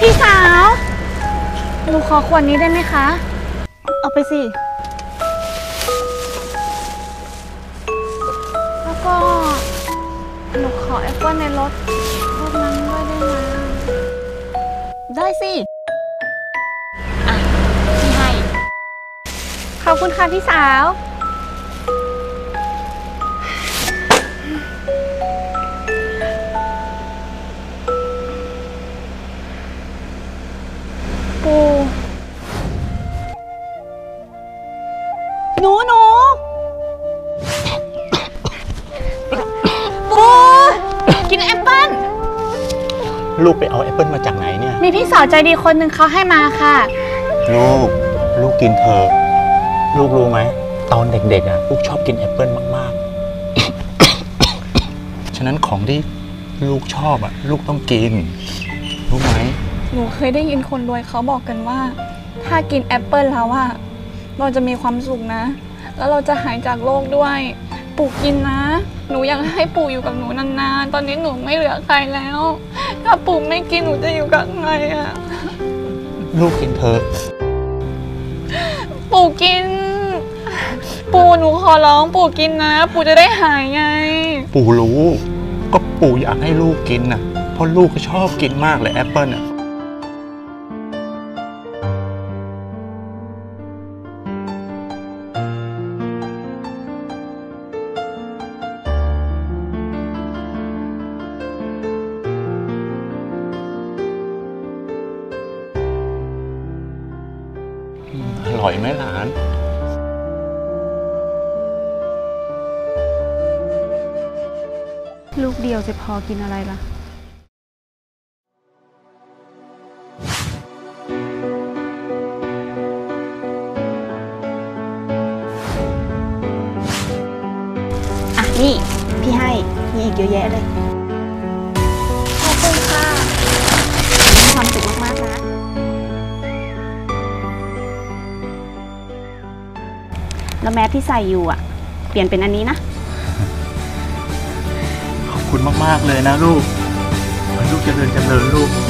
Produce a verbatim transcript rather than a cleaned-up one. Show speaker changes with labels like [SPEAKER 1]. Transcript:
[SPEAKER 1] พี่สาวหนูขอขวดนี้ได้ไหมคะเอาไปสิแล้วก็หนูขอแอปเปิ้ลในรถรถนั้นด้วยได้ไหมได้สิอ่ะพี่ให้ขอบคุณค่ะพี่สาวปูหนูหนูปูกินแอปเปิ้ล
[SPEAKER 2] ลูกไปเอาแอปเปิ้ลมาจากไหนเนี่ย
[SPEAKER 1] มีพี่สาวใจดีคนหนึ่งเขาให้มาค่ะ
[SPEAKER 2] ลูกลูกกินเถอะลูกรู้ไหมตอนเด็กๆอ่ะลูกชอบกินแอปเปิ้ลมากๆ ฉะนั้นของที่ลูกชอบอ่ะลูกต้องกินรู้ไหม
[SPEAKER 1] หนูเคยได้ยินคนรวยเขาบอกกันว่าถ้ากินแอปเปิ้ลแล้วอ่ะเราจะมีความสุขนะแล้วเราจะหายจากโรคด้วยปู่กินนะหนูอยากให้ปู่อยู่กับหนูนานๆตอนนี้หนูไม่เหลือใครแล้วถ้าปู่ไม่กินหนูจะอยู่กับใครอ่ะ
[SPEAKER 2] ลูกกินเถอะ
[SPEAKER 1] ปู่กินปู่หนูขอร้องปู่กินนะปู่จะได้หายไง
[SPEAKER 2] ปู่รู้ก็ปู่อยากให้ลูกกินน่ะเพราะลูกก็ชอบกินมากเลยแอปเปิ้ลอ่ะอร่อยไหมหลาน
[SPEAKER 1] ลูกเดียวจะพอกินอะไรล่ะ
[SPEAKER 3] อ่ะนี่พี่ให้มีอีกเยอะแยะเลย
[SPEAKER 1] ขอบคุณค่ะ
[SPEAKER 3] มีความสุขมากๆนะแล้วแมสที่ใส่อยู่อ่ะเปลี่ยนเป็นอันนี้นะ
[SPEAKER 2] ขอบคุณมากๆเลยนะลูกลูกเจริญเจริญลูก